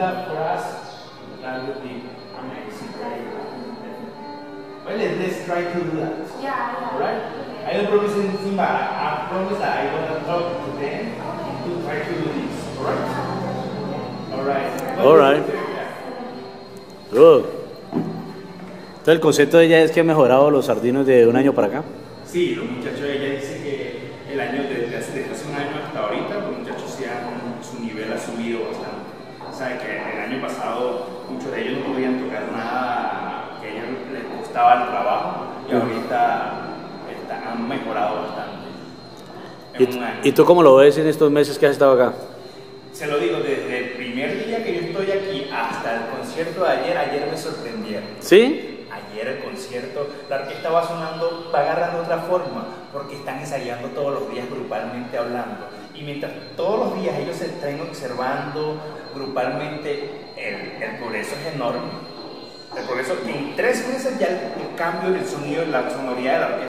that for us, that would be amazing, right? Well, let's try to do that. Yeah. Alright? I don't promise anything, but I promise that I want to talk to them to try to do this. Alright? Alright. Good. Entonces el concepto de ella es que ha mejorado los sardinos de un año para acá. Sí, los muchachos, ella dice que el año desde hace un año hasta ahorita, los muchachos su nivel ha subido bastante. O sea, que el año pasado muchos de ellos no podían tocar nada que a ellos les costaba el trabajo y ahorita han mejorado bastante. En un año. ¿Y tú cómo lo ves en estos meses que has estado acá? Se lo digo, desde el primer día que yo estoy aquí hasta el concierto de ayer me sorprendieron. ¿Sí? Ayer el concierto, la orquesta va sonando, va agarrando otra forma, porque están ensayando todos los días grupalmente hablando. Y mientras todos los días ellos se están observando grupalmente, el progreso es enorme. El progreso que en 3 meses ya el cambio del sonido, la sonoridad de la orquesta